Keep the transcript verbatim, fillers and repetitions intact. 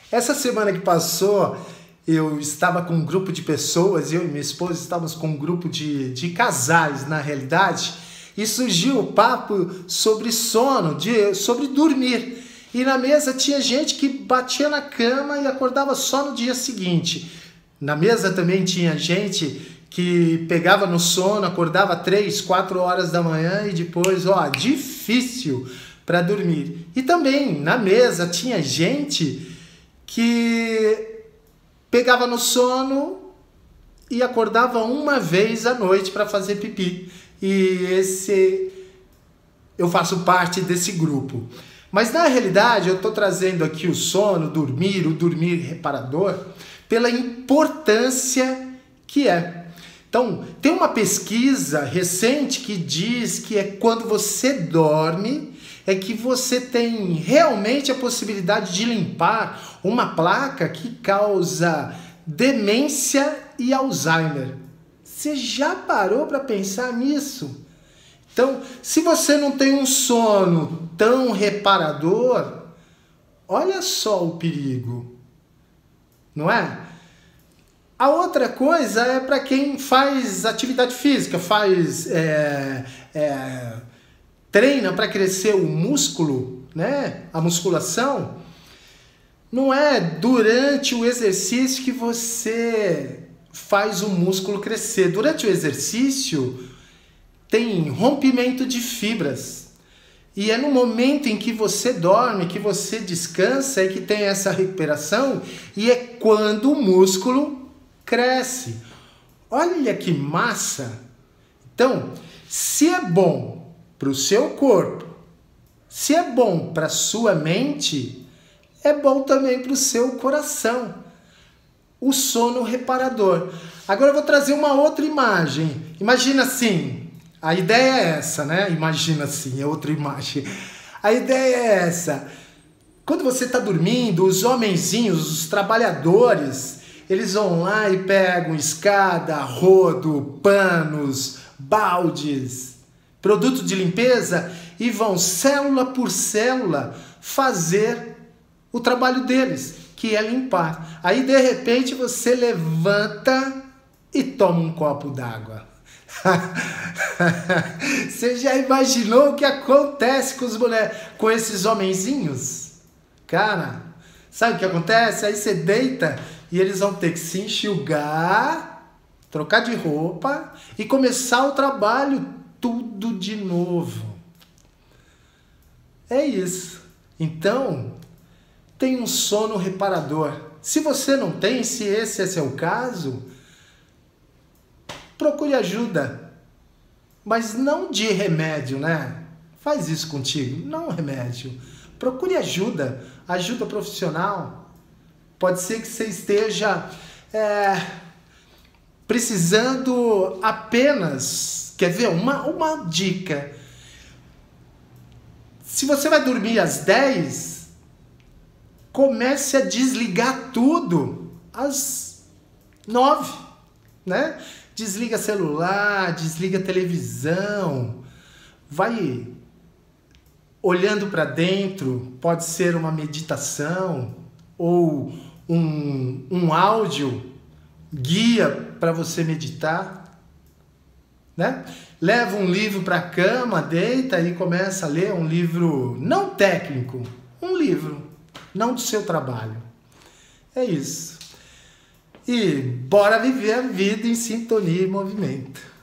Essa semana que passou, eu estava com um grupo de pessoas, eu e minha esposa estávamos com um grupo de, de casais, na realidade, e surgiu o papo sobre sono, de, sobre dormir. E na mesa tinha gente que batia na cama e acordava só no dia seguinte. Na mesa também tinha gente que pegava no sono, acordava três, quatro horas da manhã e depois, ó, difícil para dormir. E também na mesa tinha gente que pegava no sono e acordava uma vez à noite para fazer pipi. E esse eu faço parte desse grupo. Mas na realidade eu estou trazendo aqui o sono, dormir, o dormir reparador, pela importância que é. Então, tem uma pesquisa recente que diz que é quando você dorme, é que você tem realmente a possibilidade de limpar uma placa que causa demência e Alzheimer. Você já parou para pensar nisso? Então, se você não tem um sono tão reparador, olha só o perigo, não é? A outra coisa é para quem faz atividade física, faz é, é, treina para crescer o músculo, né? A musculação. Não é durante o exercício que você faz o músculo crescer. Durante o exercício tem rompimento de fibras. E é no momento em que você dorme, que você descansa, é que tem essa recuperação, e é quando o músculo cresce. Olha que massa! Então, se é bom para o seu corpo, se é bom para a sua mente, é bom também para o seu coração. O sono reparador. Agora eu vou trazer uma outra imagem. Imagina assim, a ideia é essa, né? Imagina assim, é outra imagem. A ideia é essa. Quando você está dormindo, os homenzinhos, os trabalhadores, eles vão lá e pegam escada, rodo, panos, baldes, produto de limpeza e vão célula por célula fazer o trabalho deles, que é limpar. Aí de repente você levanta e toma um copo d'água. Você já imaginou o que acontece com os mulheres, com esses homenzinhos? Cara, sabe o que acontece? Aí você deita e eles vão ter que se enxugar, trocar de roupa e começar o trabalho tudo de novo. É isso. Então, tem um sono reparador. Se você não tem, se esse é seu caso, procure ajuda. Mas não de remédio, né? Faz isso contigo, não remédio. Procure ajuda, ajuda profissional. Pode ser que você esteja é, precisando apenas, quer ver, uma, uma dica. Se você vai dormir às dez, comece a desligar tudo às nove, né? Desliga celular, desliga televisão, vai olhando para dentro, pode ser uma meditação ou um, um áudio guia para você meditar, né? Leva um livro para a cama, deita e começa a ler um livro não técnico, um livro, não do seu trabalho. É isso. E bora viver a vida em sintonia e movimento.